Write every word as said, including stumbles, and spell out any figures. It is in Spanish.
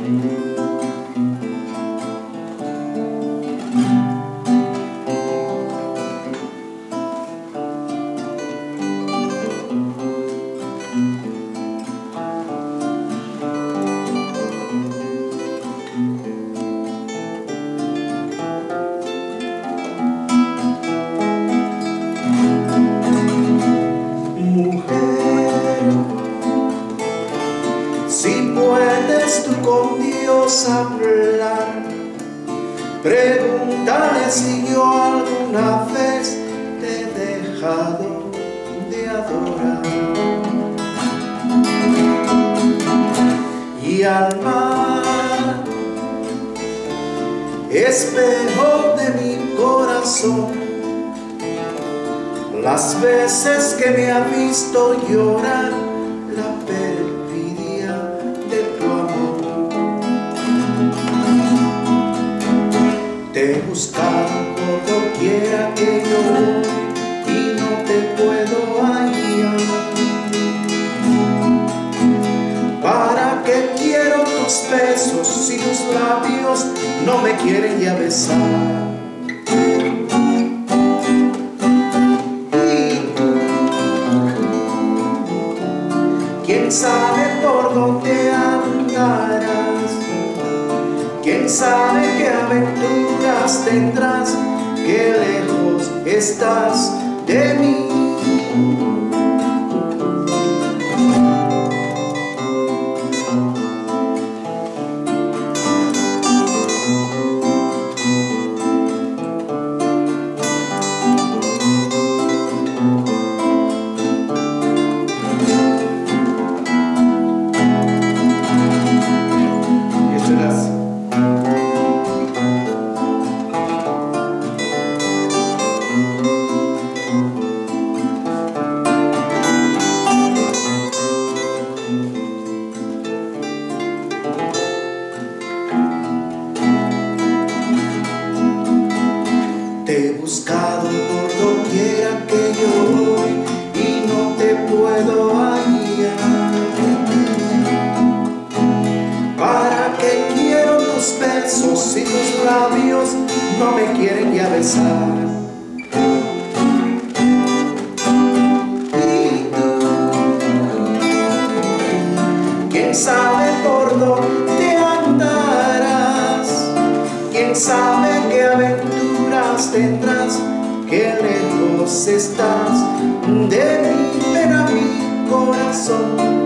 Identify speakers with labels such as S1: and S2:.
S1: Si puedes tú con Dios hablar, pregúntale si yo alguna vez te he dejado de adorar. Y al mar, espejo de mi corazón, las veces que me ha visto llorar la perfidia de tu amor. Te he buscado por doquiera que yo voy y no te puedo hallar. ¿Para qué quiero tus besos si tus labios no me quieren ya besar? ¿Quién sabe por dónde andarás? ¿Quién sabe qué aventuras tendrás? Qué lejos estás de mí. Te he buscado por doquiera que yo voy y no te puedo hallar. ¿Para qué quiero tus besos si tus labios no me quieren ya besar? Y tú, ¿quién sabe por dónde andarás? ¿Quién sabe qué aventuras tendrás? Qué lejos estás de mí, ven a mi corazón.